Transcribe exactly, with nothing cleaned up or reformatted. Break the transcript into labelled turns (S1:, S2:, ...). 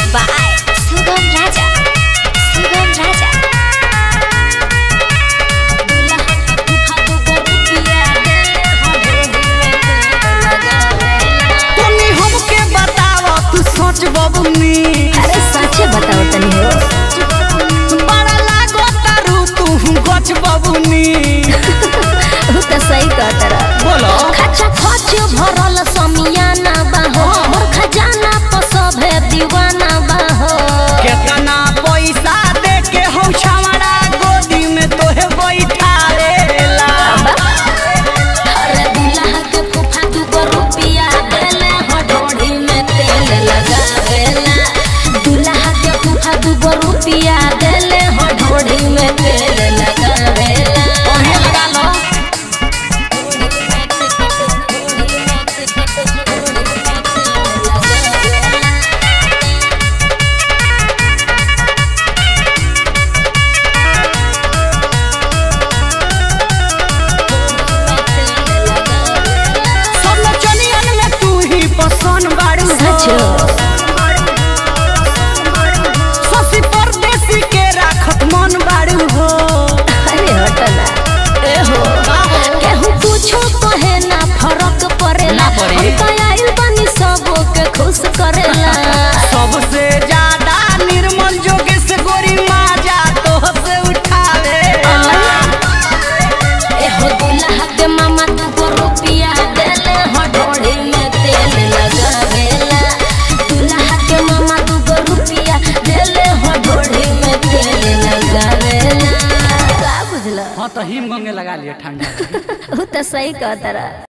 S1: By सुगम राजा सुगम राजा
S2: तनी हमके बताओ तू सोच बबुनी।
S1: अरे सच्चे बताओ तनी हो
S2: बड़ा लागो तारू तू गच बबुनी।
S1: वो तो सही कहत रहा।
S2: बोलो
S1: खचा खच भरल समियाना बाहो मोर खजाना पर सभे दीवाना बाहो।
S2: केतना पैसा दे के हम छावड़ा गोदी में तोहे बैठावेला।
S1: अरे दुल्हा के फूफा दू गो रुपया देले हो ढोढ़ी में तेल लगावेला। दुल्हा के फूफा दू गो रुपया देले हो ढोढ़ी में तेल लगावेला।
S2: ओहे लगा लो पसंद बारू
S1: सचो
S2: ससी परदेसी के राखत मन बारू हो।
S1: अरे हटना
S2: ए हो
S1: केहू कुछो कहे ना फरक पड़ेला। हम तो आइल बनी सबो के खुश करेला।
S2: सबसे ज्यादा निर्मल जोगेश गोरी माजा तो से उठावे।
S1: एहो दुल्हा के मामा दू गो रुपया देले हो ढोढ़ी में तेल लगावेला। दुल्हा के मामा दू गो रुपया देले हो ढोढ़ी में तेल लगावेला। का बुझला?
S2: हाँ तो हिम गंगे लगा लिया ठंडा।
S1: वो तो सही कहता रहा।